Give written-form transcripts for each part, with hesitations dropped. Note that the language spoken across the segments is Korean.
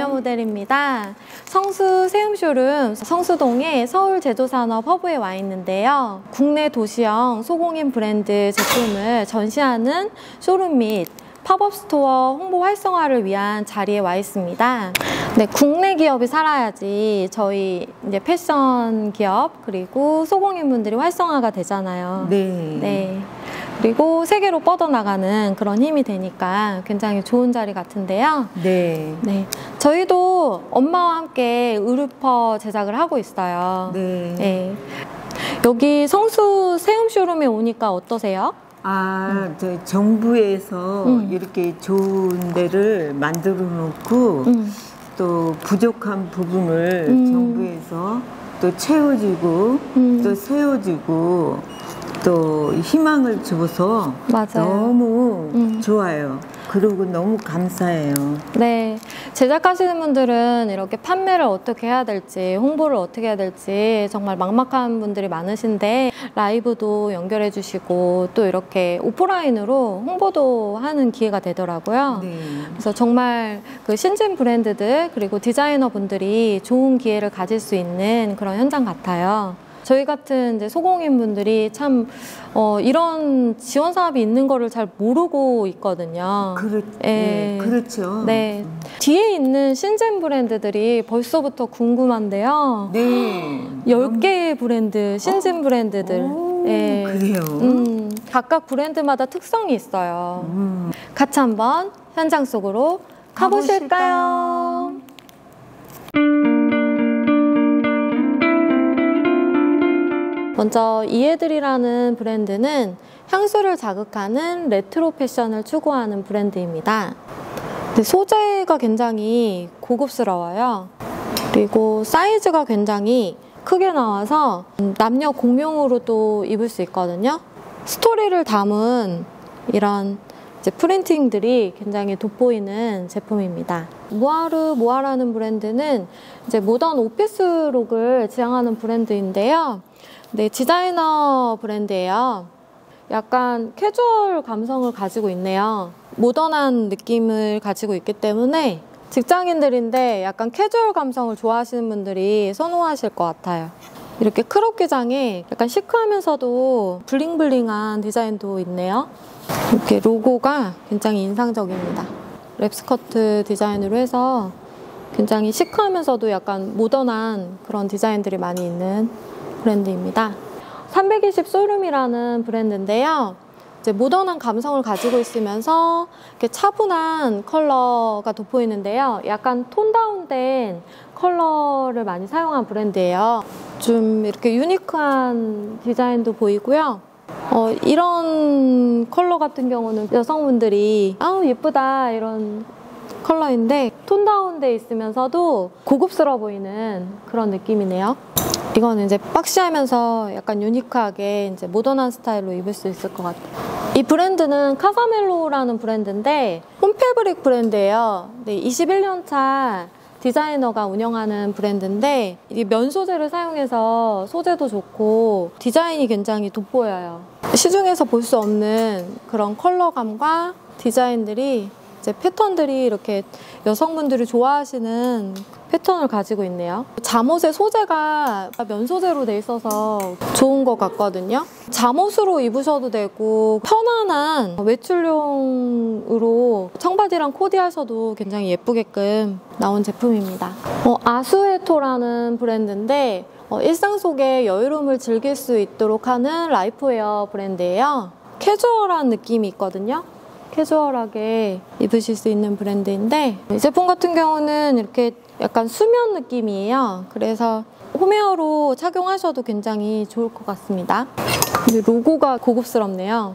이지연 모델입니다. 성수 세움쇼룸 성수동의 서울제조산업 허브에 와 있는데요. 국내 도시형 소공인 브랜드 제품을 전시하는 쇼룸 및 팝업 스토어 홍보 활성화를 위한 자리에 와 있습니다. 네, 국내 기업이 살아야지 저희 이제 패션 기업 그리고 소공인분들이 활성화가 되잖아요. 네. 그리고 세계로 뻗어나가는 그런 힘이 되니까 굉장히 좋은 자리 같은데요. 네. 저희도 엄마와 함께 의류퍼 제작을 하고 있어요. 네. 여기 성수 세움 쇼룸에 오니까 어떠세요? 저 정부에서 이렇게 좋은 데를 만들어 놓고 또 부족한 부분을 정부에서 또 채워주고 또 세워주고 또 희망을 줘서 맞아요. 너무 좋아요. 그리고 너무 감사해요. 네, 제작하시는 분들은 이렇게 판매를 어떻게 해야 될지, 홍보를 어떻게 해야 될지 정말 막막한 분들이 많으신데 라이브도 연결해 주시고 또 이렇게 오프라인으로 홍보도 하는 기회가 되더라고요. 그래서 정말 그 신진 브랜드들 그리고 디자이너 분들이 좋은 기회를 가질 수 있는 그런 현장 같아요. 저희 같은 이제 소공인 분들이 참 이런 지원 사업이 있는 거를 잘 모르고 있거든요. 그렇죠. 네. 뒤에 있는 신진 브랜드들이 벌써부터 궁금한데요. 10개의 브랜드, 신진 브랜드들. 그래요? 각각 브랜드마다 특성이 있어요. 같이 한번 현장 속으로 가보실까요? 먼저 이애들이라는 브랜드는 향수를 자극하는 레트로 패션을 추구하는 브랜드입니다. 소재가 굉장히 고급스러워요. 그리고 사이즈가 굉장히 크게 나와서 남녀 공용으로도 입을 수 있거든요. 스토리를 담은 이런 이제 프린팅들이 굉장히 돋보이는 제품입니다. 모아라는 브랜드는 이제 모던 오피스룩을 지향하는 브랜드인데요. 네, 디자이너 브랜드예요. 약간 캐주얼 감성을 가지고 있네요. 모던한 느낌을 가지고 있기 때문에 직장인들인데 약간 캐주얼 감성을 좋아하시는 분들이 선호하실 것 같아요. 이렇게 크롭 기장에 약간 시크하면서도 블링블링한 디자인도 있네요. 이렇게 로고가 굉장히 인상적입니다. 랩스커트 디자인으로 해서 굉장히 시크하면서도 약간 모던한 그런 디자인들이 많이 있는 브랜드입니다. 320 쇼룸이라는 브랜드인데요. 이제 모던한 감성을 가지고 있으면서 이렇게 차분한 컬러가 돋보이는데요. 약간 톤 다운된 컬러를 많이 사용한 브랜드예요. 좀 이렇게 유니크한 디자인도 보이고요. 이런 컬러 같은 경우는 여성분들이 아우 예쁘다 이런 컬러인데 톤 다운돼 있으면서도 고급스러워 보이는 그런 느낌이네요. 이거는 이제 박시하면서 약간 유니크하게 이제 모던한 스타일로 입을 수 있을 것 같아요. 이 브랜드는 카사멜로라는 브랜드인데 홈패브릭 브랜드예요. 21년 차 디자이너가 운영하는 브랜드인데 이게 면 소재를 사용해서 소재도 좋고 디자인이 굉장히 돋보여요. 시중에서 볼 수 없는 그런 컬러감과 디자인들이 이제 패턴들이 이렇게 여성분들이 좋아하시는 패턴을 가지고 있네요. 잠옷의 소재가 면 소재로 돼 있어서 좋은 것 같거든요. 잠옷으로 입으셔도 되고 편안한 외출용으로 청바지랑 코디하셔도 굉장히 예쁘게끔 나온 제품입니다. 아수에토라는 브랜드인데 일상 속의 여유로움을 즐길 수 있도록 하는 라이프웨어 브랜드예요. 캐주얼한 느낌이 있거든요. 캐주얼하게 입으실 수 있는 브랜드인데 이 제품 같은 경우는 이렇게 약간 수면 느낌이에요. 그래서 홈웨어로 착용하셔도 굉장히 좋을 것 같습니다. 근데 로고가 고급스럽네요.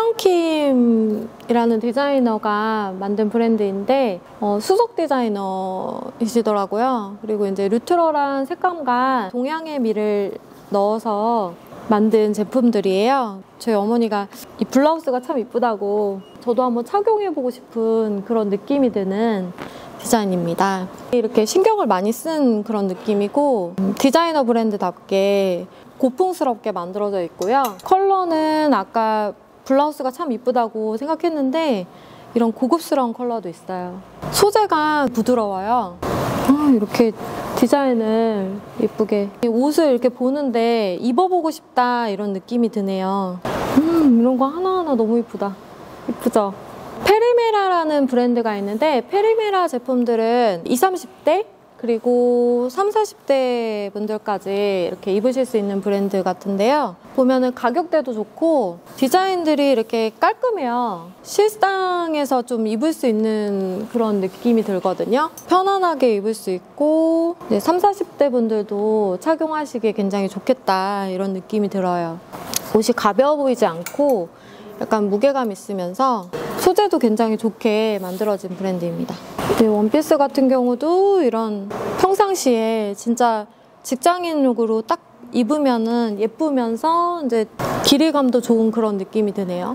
혜영킴이라는 디자이너가 만든 브랜드인데 수석 디자이너이시더라고요. 그리고 이제 뉴트럴한 색감과 동양의 미를 넣어서 만든 제품들이에요. 저희 어머니가 이 블라우스가 참 이쁘다고 저도 한번 착용해보고 싶은 그런 느낌이 드는 디자인입니다. 이렇게 신경을 많이 쓴 그런 느낌이고 디자이너 브랜드답게 고풍스럽게 만들어져 있고요. 컬러는 아까 블라우스가 참 이쁘다고 생각했는데 이런 고급스러운 컬러도 있어요. 소재가 부드러워요. 이렇게 디자인을 예쁘게 옷을 이렇게 보는데 입어보고 싶다 이런 느낌이 드네요. 이런 거 하나하나 너무 예쁘다. 예쁘죠? 페리메라라는 브랜드가 있는데 페리메라 제품들은 20, 30대 그리고 30, 40대 분들까지 이렇게 입으실 수 있는 브랜드 같은데요. 보면은 가격대도 좋고 디자인들이 이렇게 깔끔해요. 실상에서 좀 입을 수 있는 그런 느낌이 들거든요. 편안하게 입을 수 있고 30, 40대 분들도 착용하시기에 굉장히 좋겠다 이런 느낌이 들어요. 옷이 가벼워 보이지 않고 약간 무게감 있으면서 소재도 굉장히 좋게 만들어진 브랜드입니다. 원피스 같은 경우도 이런 평상시에 진짜 직장인룩으로 딱 입으면은 예쁘면서 이제 길이감도 좋은 그런 느낌이 드네요.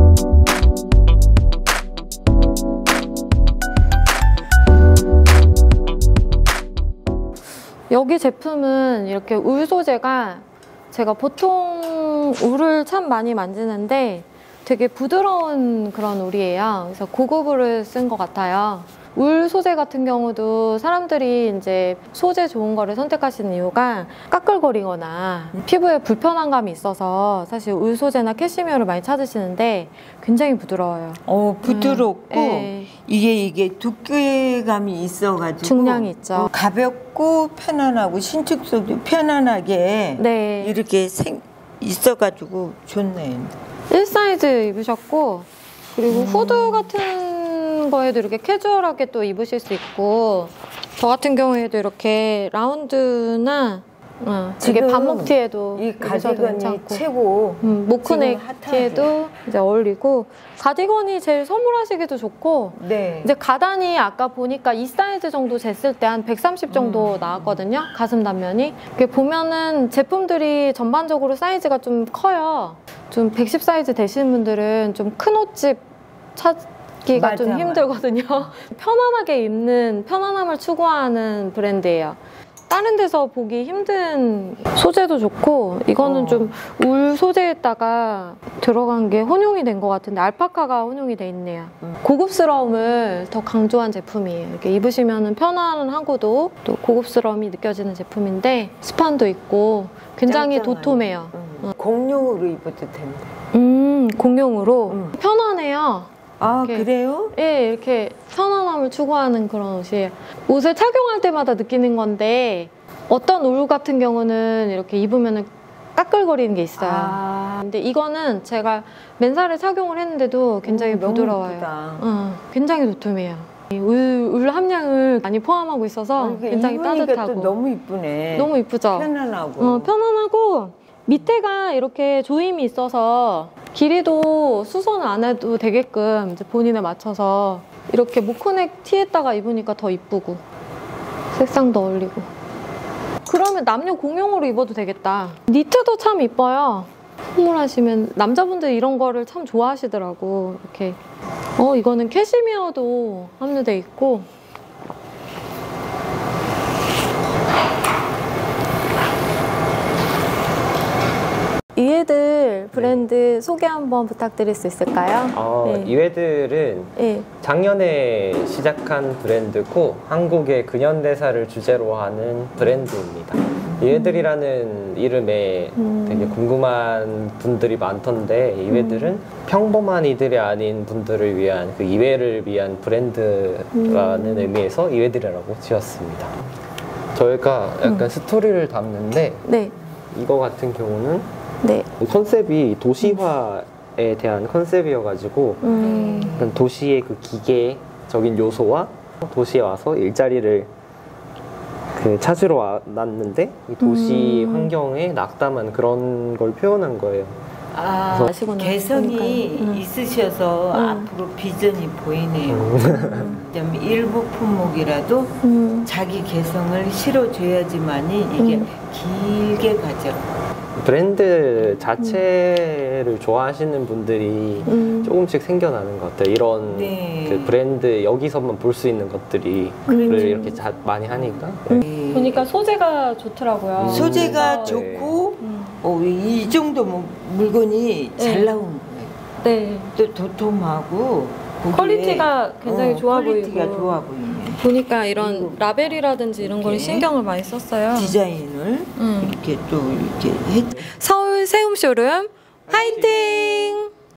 여기 제품은 이렇게 울 소재가 제가 보통 울을 참 많이 만지는데 되게 부드러운 그런 울이에요. 그래서 고급 울을 쓴 것 같아요. 울 소재 같은 경우도 사람들이 이제 소재 좋은 거를 선택하시는 이유가 까끌거리거나 피부에 불편한 감이 있어서 사실 울 소재나 캐시미어를 많이 찾으시는데 굉장히 부드러워요. 부드럽고 네. 이게 두께감이 있어가지고 중량이 있죠. 가볍고 편안하고 신축성도 편안하게 네. 이렇게 있어가지고 좋네. 1사이즈 입으셨고 그리고 후드 같은 거에도 이렇게 캐주얼하게 또 입으실 수 있고 저 같은 경우에도 이렇게 라운드나 이게 반목티에도 이 가디건이 최고 모크넥 티에도 이제 어울리고 가디건이 제일 선물하시기도 좋고 네. 이제 가단이 아까 보니까 2사이즈 정도 쟀을 때 한 130 정도 나왔거든요. 가슴 단면이. 이렇게 보면은 제품들이 전반적으로 사이즈가 좀 커요. 좀 110 사이즈 되시는 분들은 좀 큰 옷집 찾기가 좀 힘들거든요. 편안하게 입는 편안함을 추구하는 브랜드예요. 다른 데서 보기 힘든 소재도 좋고 이거는 좀 울 소재에다가 들어간 게 혼용이 된 것 같은데 알파카가 혼용이 돼 있네요. 고급스러움을 더 강조한 제품이에요. 이렇게 입으시면 편안하고도 또 고급스러움이 느껴지는 제품인데 스판도 있고 굉장히 도톰해요. 공용으로 입어도 된다. 공용으로 편안해요. 이렇게, 그래요? 예, 이렇게 편안함을 추구하는 그런 옷이에요. 옷을 착용할 때마다 느끼는 건데 어떤 울 같은 경우는 이렇게 입으면 까끌거리는 게 있어요. 근데 이거는 제가 맨살에 착용을 했는데도 굉장히 부드러워요. 굉장히 도톰해요. 울 함량을 많이 포함하고 있어서 굉장히 따뜻하고 또 너무 이쁘네. 너무 이쁘죠? 편안하고 편안하고 밑에가 이렇게 조임이 있어서 길이도 수선을 안 해도 되게끔 이제 본인에 맞춰서 이렇게 모크넥 티에다가 입으니까 더 이쁘고 색상도 어울리고 그러면 남녀 공용으로 입어도 되겠다. 니트도 참 이뻐요. 선물하시면 남자분들 이런 거를 참 좋아하시더라고. 이렇게 이거는 캐시미어도 함유돼 있고 이웨들 브랜드 소개 한번 부탁드릴 수 있을까요? 이웨들은 작년에 시작한 브랜드고 한국의 근현대사를 주제로 하는 브랜드입니다. 이웨들이라는 이름에 되게 궁금한 분들이 많던데 이웨들은 평범한 이들이 아닌 분들을 위한 그 이웨를 위한 브랜드라는 의미에서 이웨들이라고 지었습니다. 저희가 약간 스토리를 담는데 이거 같은 경우는 컨셉이 도시화에 대한 컨셉이어가지고 도시의 그 기계적인 요소와 도시에 와서 일자리를 찾으러 왔는데 이 도시 환경에 낙담한 그런 걸 표현한 거예요. 개성이 있으셔서 앞으로 비전이 보이네요. 일부 품목이라도 자기 개성을 실어줘야지만이 이게 길게 가죠. 브랜드 자체를 좋아하시는 분들이 조금씩 생겨나는 것 같아요. 이런 그 브랜드 여기서만 볼 수 있는 것들이 이렇게 많이 하니까. 보니까 소재가 좋더라고요. 소재가 좋고 이 정도 물건이 잘 나온 거예요. 또 도톰하고 퀄리티가 굉장히 좋아 보이고. 퀄리티가 좋아 보이네요. 보니까 이런 라벨이라든지 이런 걸 신경을 많이 썼어요. 디자인을 이렇게 또 이렇게 서울 세움쇼룸 화이팅!